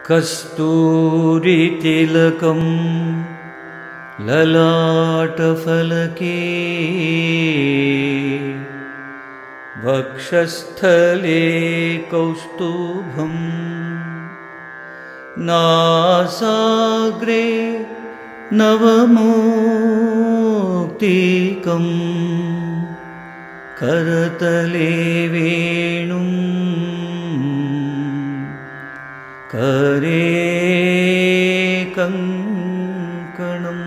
कस्तूरितिलकं ललाटफलके वक्षस्थले कौस्तुभं नासाग्रे नवमौक्तिकं करतले वेणुं करे कङ्कणं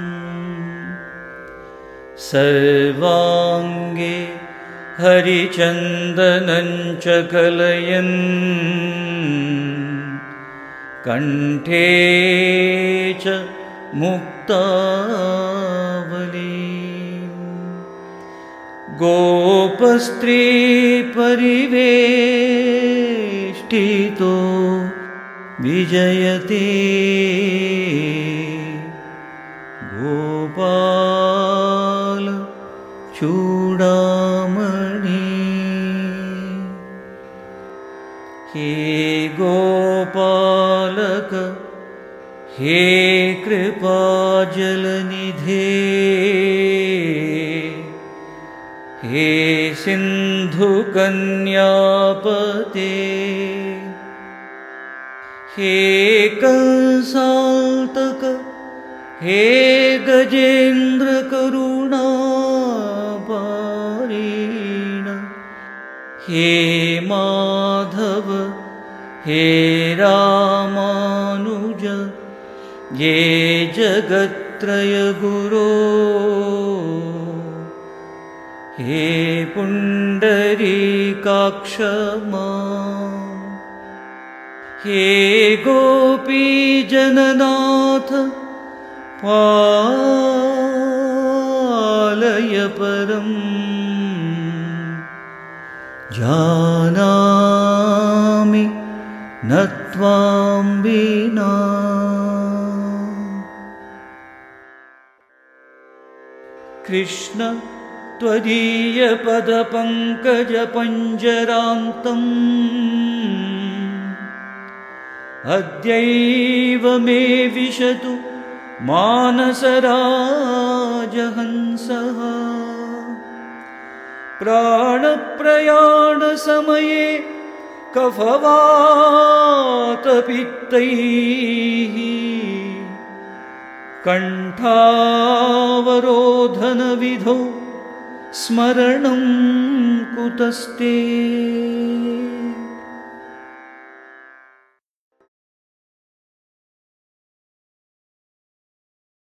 सर्वाङ्गे हरिचन्दनं च कलयन् कण्ठे च मुक्तावली गोपस्त्रीपरिवेष्टितो विजयते गोपाल चूडामणि। हे गोपालक हे कृपाजलनिधे हे सिन्धुकन्यापते हे कंसान्तक हे गजेन्द्र करुणापारीण हे माधव हे रामानुज ये जगत्त्रय गुरो हे पुण्डरीकाक्ष हे गोपीजननाथ पालय परम् जानामि न त्वां विना। कृष्ण त्वदीयपदपङ्कजपञ्जरान्तम् अद्यैव मे विशतु मानसराजहंसः प्राणप्रयाणसमये कफवातपित्तैः कण्ठावरोधनविधौ स्मरणं कुतस्ते।